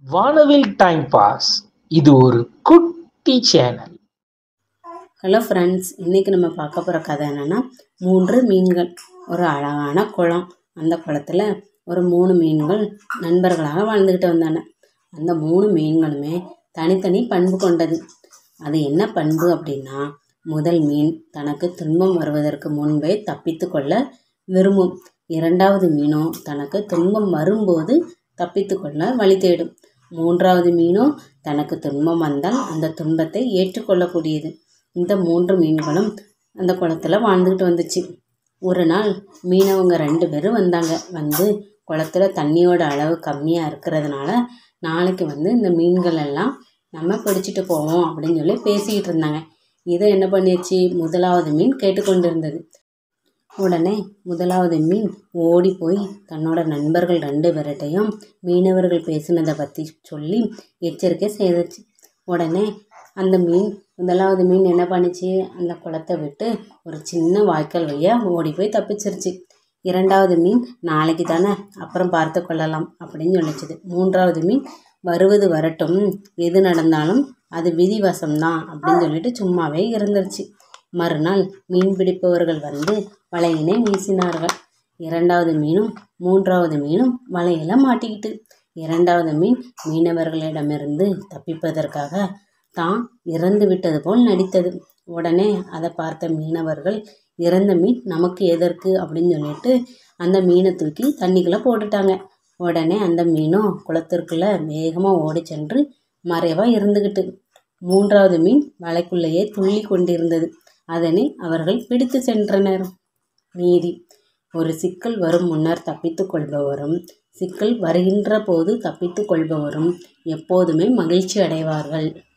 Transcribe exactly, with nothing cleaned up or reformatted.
வானவில் time pass. இது ஒரு குட்டி சேனல். ஹலோ ஃப்ரெண்ட்ஸ், இன்றைக்கி நம்ம பார்க்க போகிற கதை என்னென்னா, மூன்று மீன்கள். ஒரு அழகான குளம். அந்த குளத்தில் ஒரு மூணு மீன்கள் நண்பர்களாக வாழ்ந்துக்கிட்டு வந்தாங்க. அந்த மூணு மீன்களுமே தனித்தனி பண்பு கொண்டது. அது என்ன பண்பு அப்படின்னா, முதல் மீன் தனக்கு துன்பம் வருவதற்கு முன்பே தப்பித்து கொள்ள விரும்பும். இரண்டாவது மீனோ தனக்கு துன்பம் வரும்போது தப்பித்து கொள்ள வழி தேடும். மூன்றாவது மீனோ தனக்கு துன்பம் வந்தால் அந்த துன்பத்தை ஏற்றுக்கொள்ளக்கூடியது. இந்த மூன்று மீன்களும் அந்த குளத்தில் வாழ்ந்துக்கிட்டு வந்துச்சு. ஒரு நாள் மீனவங்க ரெண்டு பேரும் வந்தாங்க. வந்து குளத்துல தண்ணியோட அளவு கம்மியாக இருக்கிறதுனால நாளைக்கு வந்து இந்த மீன்கள் எல்லாம் நம்ம பிடிச்சிட்டு போவோம் அப்படின்னு சொல்லி பேசிக்கிட்டு இருந்தாங்க. இதை என்ன பண்ணிடுச்சு, முதலாவது மீன் கேட்டுக்கொண்டிருந்தது. உடனே முதலாவது மீன் ஓடி போய் தன்னோட நண்பர்கள் ரெண்டு பேர்கிட்டையும் மீனவர்கள் பேசினதை பற்றி சொல்லி எச்சரிக்கை செய்துச்சு. உடனே அந்த மீன் முதலாவது மீன் என்ன பண்ணிச்சு, அந்த குளத்தை விட்டு ஒரு சின்ன வாய்க்கால் வழியாக ஓடி போய் தப்பிச்சிருச்சு. இரண்டாவது மீன் நாளைக்கு தானே, அப்புறம் பார்த்து கொள்ளலாம் அப்படின்னு சொல்லிச்சுது. மூன்றாவது மீன் வருவது வரட்டும், எது நடந்தாலும் அது விதிவசம்தான் அப்படின்னு சொல்லிட்டு சும்மாவே இருந்துருச்சு. மறுநாள் மீன் பிடிப்பவர்கள் வந்து வலையினை வீசினார்கள். இரண்டாவது மீனும் மூன்றாவது மீனும் வலையில மாட்டிக்கிட்டு. இரண்டாவது மீன் மீனவர்களிடமிருந்து தப்பிப்பதற்காக தான் இறந்து விட்டது போல் நடித்தது. உடனே அதை பார்த்த மீனவர்கள், இறந்த மீன் நமக்கு எதற்கு அப்படின்னு சொல்லிட்டு அந்த மீனை தூக்கி தண்ணிக்குள்ளே போட்டுட்டாங்க. உடனே அந்த மீனும் குளத்திற்குள்ளே வேகமாக ஓடி சென்று மறைவாக இருந்துக்கிட்டு. மூன்றாவது மீன் வலைக்குள்ளேயே துள்ளி கொண்டிருந்தது. அதனை அவர்கள் பிடித்து சென்றனர். நீதி: ஒரு சிக்கல் வரும் முன்னர் தப்பித்து கொள்பவரும் சிக்கல் வருகின்ற போது தப்பித்து கொள்பவரும் எப்போதுமே மகிழ்ச்சி அடைவார்கள்.